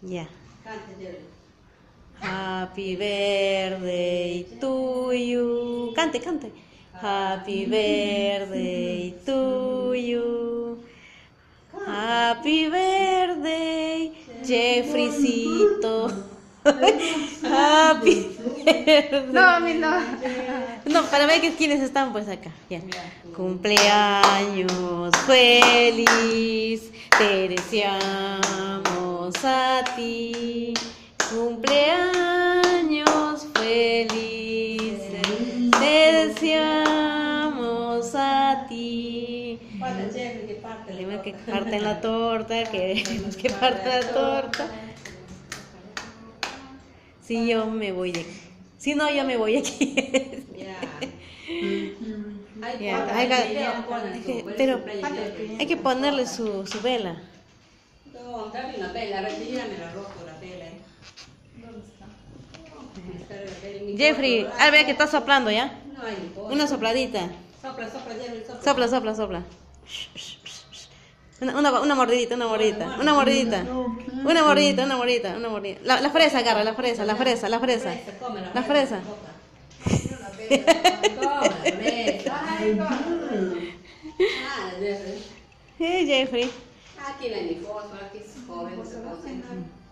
Ya. Cante, Jerry. Happy birthday to you. Cante, cante. Happy birthday to you. Happy birthday, Jeffreycito. Happy birthday. No, a mí no. No, para ver quiénes están pues acá. Ya. Cumpleaños feliz, te deseamos a ti. Cumpleaños feliz, te deseamos a ti. Para Jerry, que parte la Primero que torta. parten la torta, queremos que parta la torta. Si yo me voy de aquí. Si no, yo me voy de aquí. Ya. Ya, pero hay que ponerle su vela. No, dame una vela, retírame la ropa, la vela. Jeffrey, a ver que está soplando ya. No hay importa. Una sopladita. Sopla, sopla, Jerry, sopla. Sopla, sopla, sopla. Una mordidita, una mordidita, una mordidita. Una mordidita, una mordidita, una mordidita. La fresa, agarra, la fresa, la fresa, la fresa. La fresa. Jeffrey. Aquí no hay ni fósforo, aquí es joven, se concentra.